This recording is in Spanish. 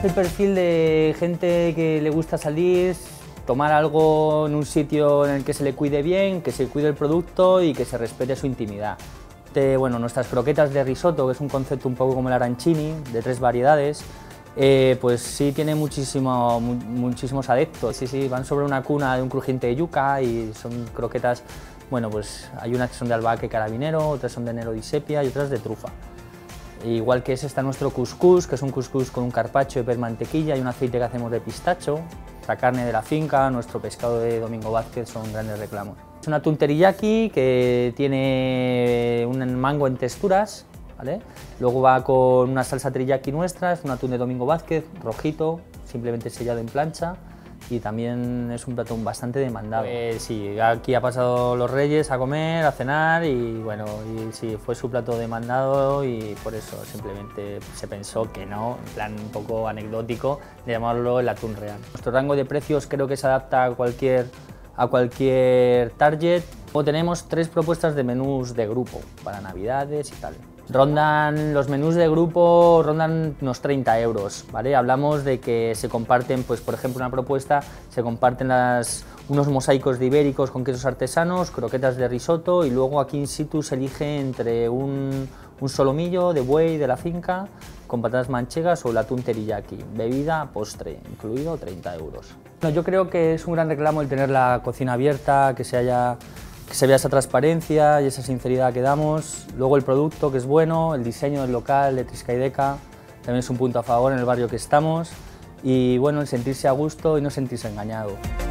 el perfil de gente que le gusta salir, tomar algo en un sitio en el que se le cuide bien, que se cuide el producto y que se respete su intimidad. Bueno, nuestras croquetas de risotto, que es un concepto un poco como el arancini, de 3 variedades, pues sí tiene muchísimos adeptos. Sí, van sobre una cuna de un crujiente de yuca y son croquetas, bueno, pues hay unas que son de albahaca carabinero, otras son de nero di sepia y otras de trufa. Igual que ese está nuestro cuscús, que es un cuscús con un carpaccio de pez mantequilla y un aceite que hacemos de pistacho. La carne de la finca, nuestro pescado de Domingo Vázquez son grandes reclamos. Es una atún teriyaki que tiene un mango en texturas, ¿vale? Luego va con una salsa teriyaki nuestra, es un atún de Domingo Vázquez, rojito, simplemente sellado en plancha. Y también es un plato bastante demandado. Sí, aquí ha pasado los Reyes a comer, a cenar y bueno, y sí, fue su plato demandado y por eso simplemente se pensó que no, en plan un poco anecdótico, de llamarlo el atún real. Nuestro rango de precios creo que se adapta a cualquier target. Luego tenemos 3 propuestas de menús de grupo para Navidades y tal. Los menús de grupo rondan unos 30 euros, ¿vale? Hablamos de que se comparten, pues por ejemplo una propuesta, se comparten unos mosaicos de ibéricos con quesos artesanos, croquetas de risotto y luego aquí in situ se elige entre un solomillo de buey de la finca con patatas manchegas o el atún teriyaki, bebida, postre, incluido 30 euros. Yo creo que es un gran reclamo el tener la cocina abierta, que se vea esa transparencia y esa sinceridad que damos. Luego el producto, que es bueno, el diseño del local de Triscaideca también es un punto a favor en el barrio que estamos y bueno, el sentirse a gusto y no sentirse engañado.